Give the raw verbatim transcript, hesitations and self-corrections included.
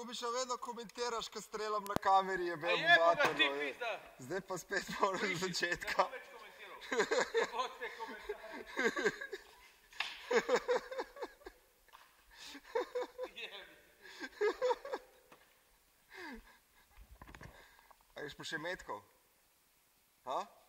Ljubiša, vedno komentiraš, ko streljam na kameri, je bil Jebo ga ti pizda! Zdaj pa spet moraš z začetka. Ne bom več komentiral. Jebo te komentarje. Jebi. A ješ pa še metkov? Ha?